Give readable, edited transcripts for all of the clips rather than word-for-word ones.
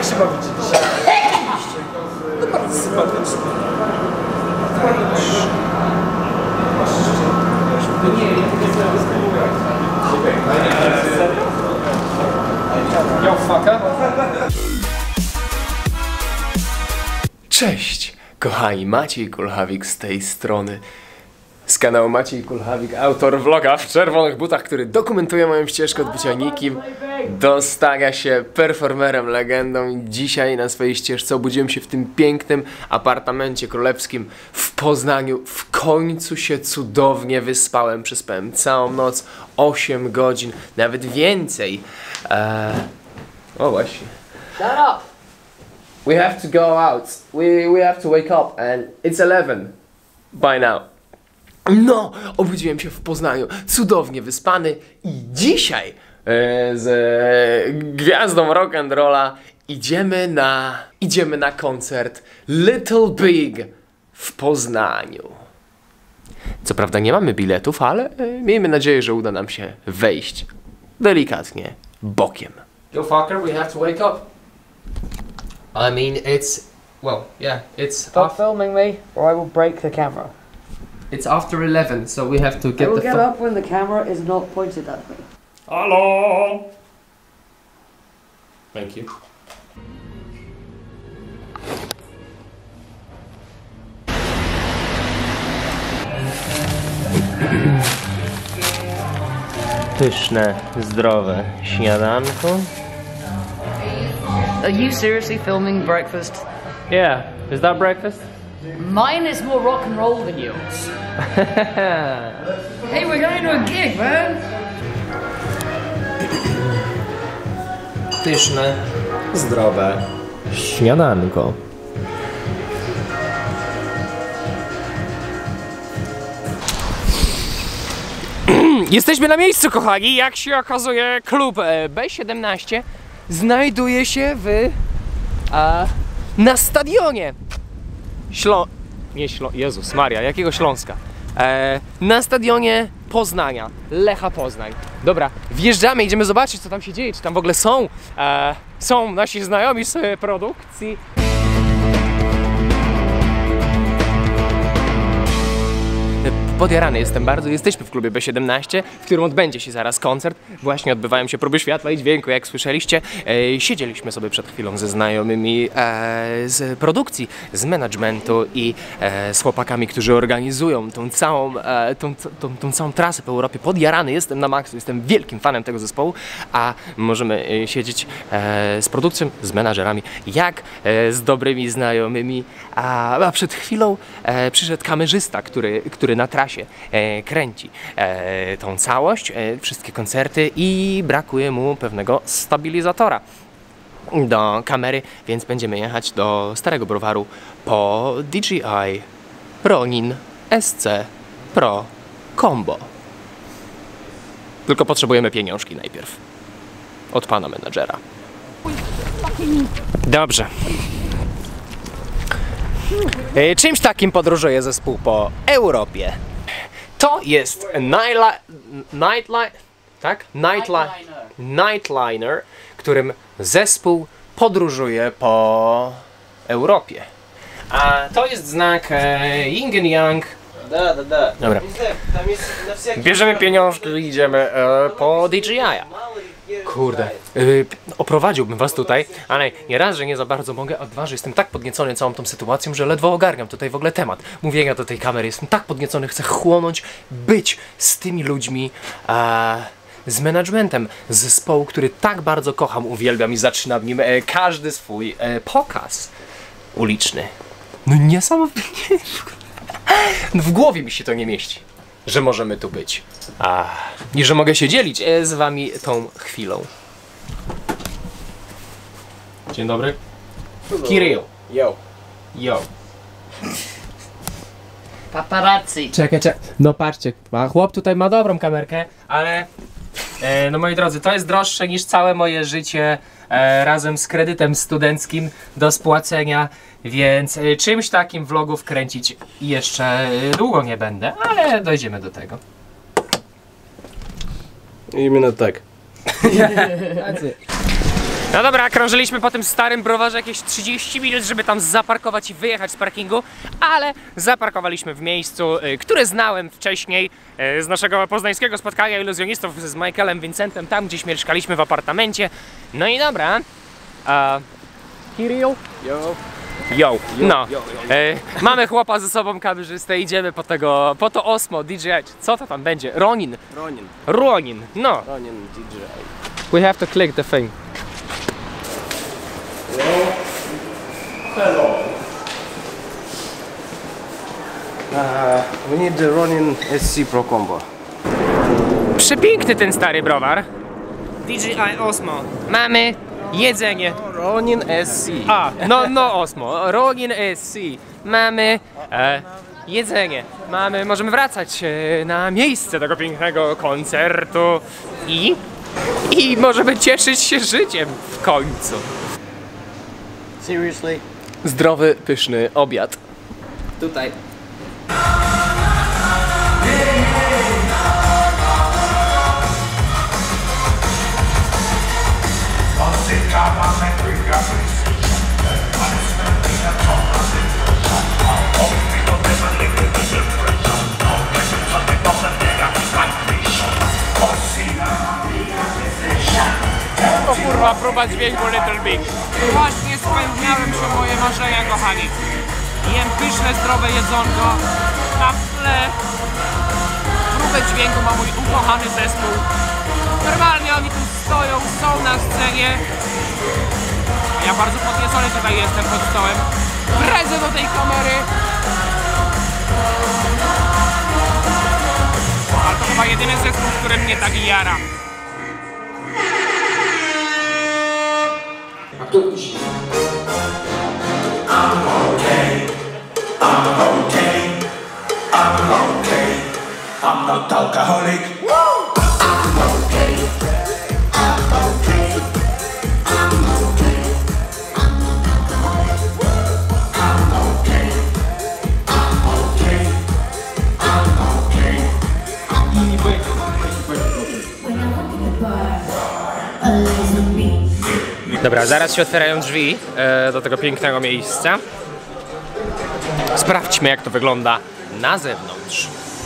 Jak się bawicie dzisiaj? No bardzo sympatycznie. Yo, fucker. Cześć, kochani, Maciej Kulhawik z tej strony. Z kanału Maciej Kulhawik, autor vloga w czerwonych butach, który dokumentuje moją ścieżkę od bycia nikim do stania się performerem, legendą. I dzisiaj na swojej ścieżce obudziłem się w tym pięknym apartamencie królewskim w Poznaniu. W końcu się cudownie wyspałem, przespałem całą noc, 8 godzin, nawet więcej. O właśnie. Shut up! We have to go out. We have to wake up and it's 11 by now. No, obudziłem się w Poznaniu, cudownie wyspany i dzisiaj z gwiazdą rock'n'rolla idziemy na koncert Little Big w Poznaniu. Co prawda nie mamy biletów, ale miejmy nadzieję, że uda nam się wejść delikatnie bokiem. Yo fucker, we have to wake up. I mean, it's, well, yeah, it's Stop filming me, or I will break the camera. It's after 11, so we have to I get will the get up when the camera is not pointed at me. Hello! Thank you. Pyszne, zdrowe śniadanko. Are you seriously filming breakfast? Yeah, is that breakfast? Mine is more rock and roll than yours. Hey, we're going to a gig, man! Pyszne, zdrowe śniadanko. Jesteśmy na miejscu, kochani. Jak się okazuje, klub B17 znajduje się na stadionie Jezus Maria, jakiego Śląska? Na stadionie Poznania, Lecha Poznań. Dobra, wjeżdżamy, idziemy zobaczyć, co tam się dzieje, czy tam w ogóle są nasi znajomi z produkcji. Podjarany jestem bardzo. Jesteśmy w klubie B17, w którym odbędzie się zaraz koncert. Właśnie odbywają się próby światła i dźwięku, jak słyszeliście. Siedzieliśmy sobie przed chwilą ze znajomymi z produkcji, z managementu i z chłopakami, którzy organizują tą całą trasę po Europie. Podjarany jestem na maksu, jestem wielkim fanem tego zespołu, a możemy siedzieć z produkcją, z menadżerami, jak z dobrymi znajomymi. A przed chwilą przyszedł kamerzysta, który na trasie kręci tą całość, wszystkie koncerty i brakuje mu pewnego stabilizatora do kamery, więc będziemy jechać do Starego Browaru po DJI Ronin SC Pro Combo. Tylko potrzebujemy pieniążki najpierw od pana menadżera. Dobrze. Czymś takim podróżuje zespół po Europie. To jest Nightliner, którym zespół podróżuje po Europie. A to jest znak Yin and Yang. Dobra. Bierzemy pieniążki i idziemy po DJI-a. Kurde, oprowadziłbym was tutaj, ale nie raz, że nie za bardzo mogę, a dwa, że jestem tak podniecony całą tą sytuacją, że ledwo ogarniam tutaj w ogóle temat mówienia do tej kamery. Jestem tak podniecony, chcę chłonąć, być z tymi ludźmi, z managementem zespołu, który tak bardzo kocham, uwielbiam i zaczynam nim każdy swój pokaz uliczny. No niesamowicie. No w głowie mi się to nie mieści, że możemy tu być. I że mogę się dzielić z wami tą chwilą. Dzień dobry. Kirill. Yo. Paparazzi. Czekaj. No patrzcie, chłop tutaj ma dobrą kamerkę, ale no moi drodzy, to jest droższe niż całe moje życie razem z kredytem studenckim do spłacenia, więc czymś takim vlogów kręcić jeszcze długo nie będę, ale dojdziemy do tego. Именно так. No dobra, krążyliśmy po tym starym browarze jakieś 30 minut, żeby tam zaparkować i wyjechać z parkingu, ale zaparkowaliśmy w miejscu, które znałem wcześniej z naszego poznańskiego spotkania iluzjonistów z Michaelem Vincentem, tam gdzieś mieszkaliśmy w apartamencie. No i dobra, Kirill? Yo. No, mamy chłopa ze sobą, kamerzystę, idziemy po to Osmo, DJI, co to tam będzie? Ronin, no. Ronin DJI. We have to click the thing. Hello. We need the Ronin SC Pro Combo. Przepiękny ten stary browar. DJI Osmo. Mamy jedzenie. Ronin SC. No Osmo. Ronin SC. Mamy jedzenie. Możemy wracać na miejsce tego pięknego koncertu i możemy cieszyć się życiem w końcu. Seriously? Zdrowy, pyszny obiad. Tutaj. O kurwa, próba dźwięku Little Big. Właśnie spełniałem się moje marzenia, kochani. Jem pyszne, zdrowe jedzonko. Na tle próbę dźwięku ma mój ukochany zespół. Normalnie oni tu stoją, są na scenie. Ja bardzo podniecony tutaj jestem pod stołem. Bredzę do tej kamery. Ale to chyba jedyny zespół, który mnie tak jara. I'm not alcoholic. I'm okay. I'm okay. I'm okay. I'm okay. I'm okay. I'm okay. Dobra, zaraz się otwierają drzwi do tego pięknego miejsca. Sprawdźmy, jak to wygląda na zewnątrz.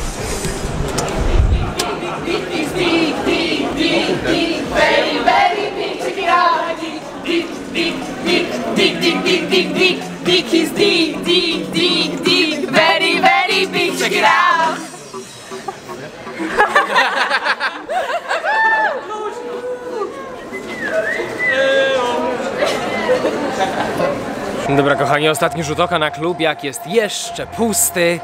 Dobra, kochani, ostatni rzut oka na klub, jak jest jeszcze pusty.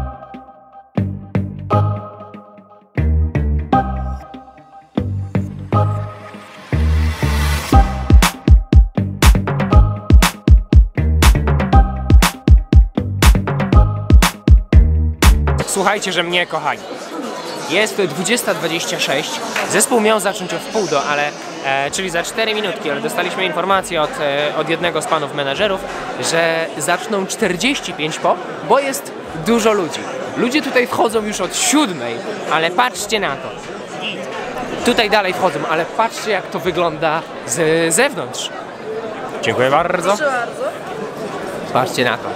Słuchajcie, że mnie, kochani. Jest 20:26. Zespół miał zacząć o 9:30, ale czyli za 4 minutki, ale dostaliśmy informację od jednego z panów menadżerów, że zaczną 45 po, bo jest dużo ludzi. Ludzie tutaj wchodzą już od 7:00, ale patrzcie na to. Tutaj dalej wchodzą, ale patrzcie, jak to wygląda z zewnątrz. Dziękuję bardzo. Proszę bardzo. Patrzcie na to.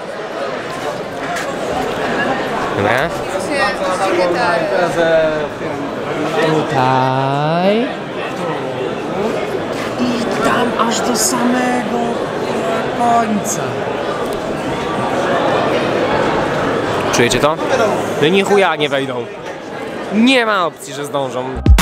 Dobra. Tutaj. I tam aż do samego końca. Czujecie to? No ni chuja nie wejdą. Nie ma opcji, że zdążą.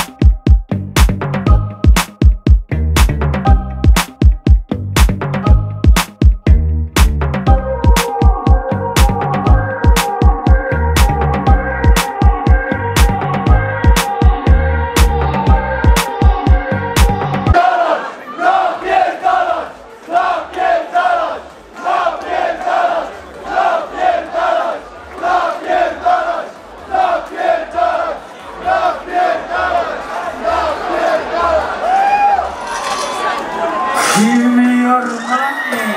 Give me your money.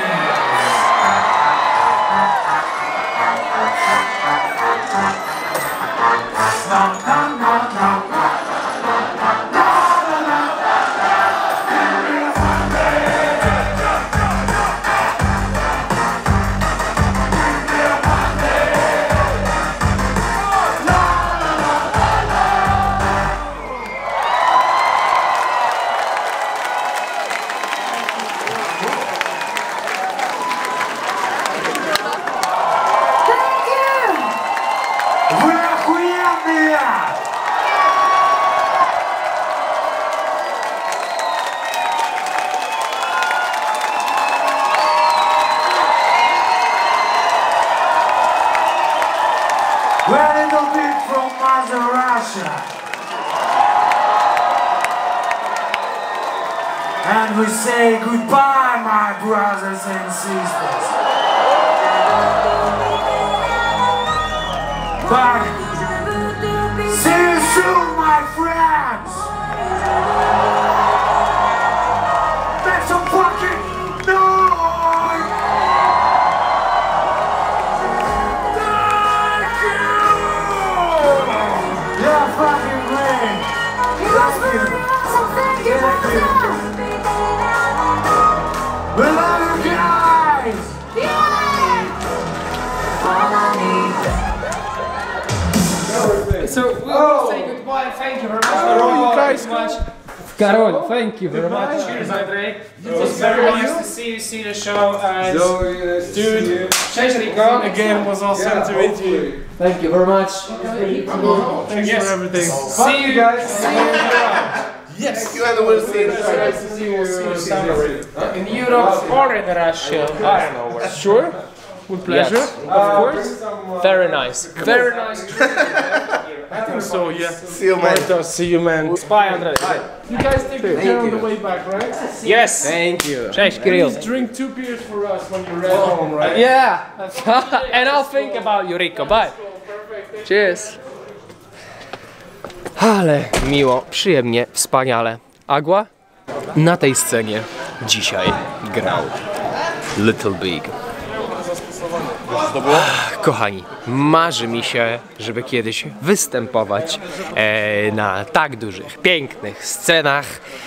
Russia. And we say goodbye, my brothers and sisters. But see you soon, my friends. Make some fucking noise. Thank you. You're fucking great. Thank you. Thank you. We love you guys! So we'll say goodbye. Thank you very much. Karol, thank you very much. Cheers, Andrzej. It was very nice to see the show. And dude, cześć Rico. Again, was awesome to meet you. Thank you very much. Thanks for everything. See you guys. See you around. Yes, you and we'll see you. In Europe or in Russia. I don't know where. Sure? With pleasure. Yes, of course. Very nice. Very nice. I think so, yeah. See you, man. See you, man. Bye, Andrzej. You guys take the care on the way back, right? Yes. Thank you. Cześć, Kirill. Please drink 2 beers for us when you're at home, right? Yeah. And I'll think about you, Rico. Bye. Cheers. Ale miło, przyjemnie, wspaniale. Agua? Na tej scenie dzisiaj grał Little Big. Kochani, marzy mi się, żeby kiedyś występować na tak dużych, pięknych scenach,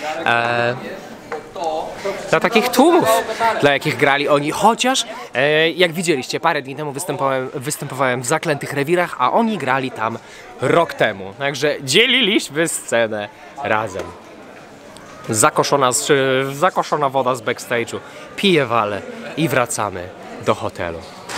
dla takich tłumów, dla jakich grali oni, chociaż jak widzieliście, parę dni temu występowałem w Zaklętych Rewirach, a oni grali tam rok temu, dzieliliśmy scenę razem. Zakoszona woda z backstage'u, piję wale i wracamy do hotelu.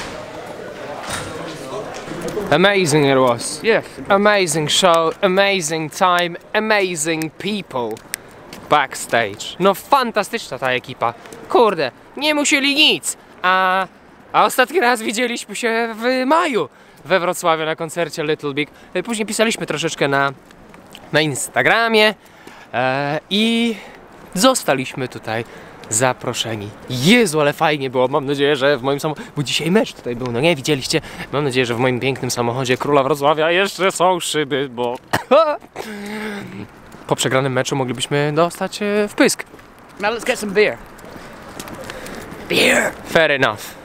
Amazing it was. Yes. Amazing show, amazing time, amazing people backstage. No fantastyczna ta ekipa. Kurde, nie musieli nic. A ostatni raz widzieliśmy się w maju we Wrocławiu na koncercie Little Big. Później pisaliśmy troszeczkę na Instagramie i zostaliśmy tutaj zaproszeni. Jezu, ale fajnie było. Mam nadzieję, że w moim samochodzie, bo dzisiaj mecz tutaj był, no nie, widzieliście? Mam nadzieję, że w moim pięknym samochodzie Króla Wrocławia jeszcze są szyby, bo po przegranym meczu moglibyśmy dostać w pysk. Now let's get some beer. Beer! Fair enough.